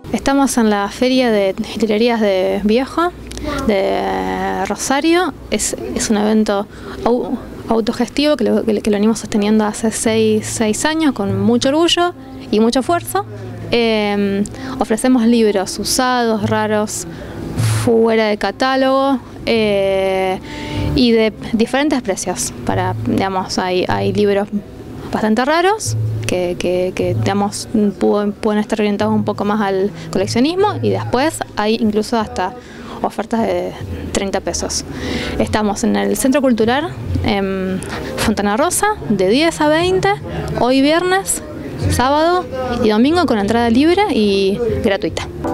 Estamos en la Feria de Librerías de Viejo, de Rosario. Es un evento autogestivo que lo venimos sosteniendo hace seis años con mucho orgullo y mucho esfuerzo. Ofrecemos libros usados, raros, fuera de catálogo y de diferentes precios. Hay libros bastante raros que digamos, pueden estar orientados un poco más al coleccionismo, y después hay incluso hasta ofertas de 30 pesos. Estamos en el Centro Cultural en Fontana Rosa de 10 a 20, hoy viernes, sábado y domingo con entrada libre y gratuita.